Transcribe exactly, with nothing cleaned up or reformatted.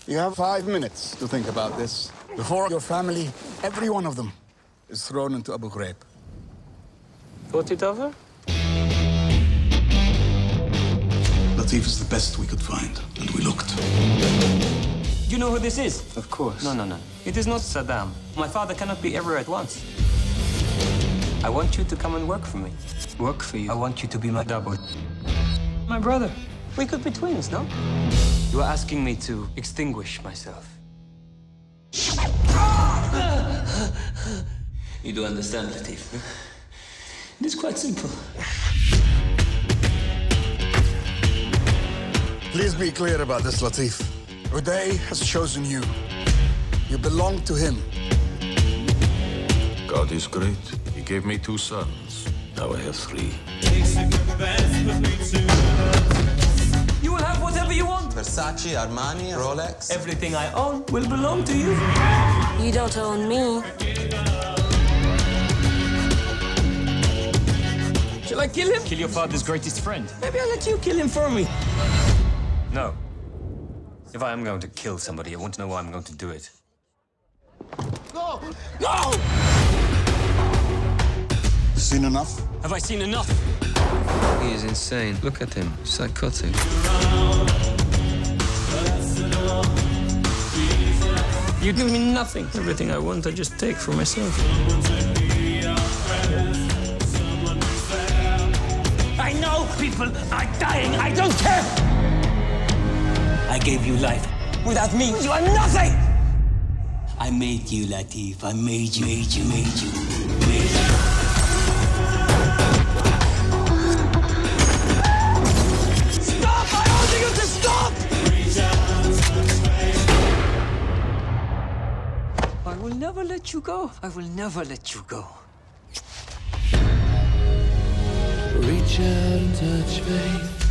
You have five minutes to think about this. Before your family, every one of them, is thrown into Abu Ghraib. Thought it over? Latif is the best we could find, and we looked. Do you know who this is? Of course. No, no, no. It is not Saddam. My father cannot be everywhere at once. I want you to come and work for me. Work for you? I want you to be my double. My brother. We could be twins, no? You are asking me to extinguish myself. You do understand, Latif. It is quite simple. Please be clear about this, Latif. Uday has chosen you. You belong to him. God is great. He gave me two sons. Now I have three. You will have whatever you want. Versace, Armani, Rolex. Everything I own will belong to you. You don't own me. Shall I kill him? Kill your father's greatest friend. Maybe I'll let you kill him for me. No. If I am going to kill somebody, I want to know why I'm going to do it. No! No! Seen enough? Have I seen enough? He is insane. Look at him. Psychotic. You give me nothing. Everything I want, I just take for myself. I know people are dying. I don't care. I gave you life. Without me, you are nothing. I made you, Latif. I made you, made you, made you, made you. Stop! I order you to stop! I will never let you go. I will never let you go. Reach out and touch me.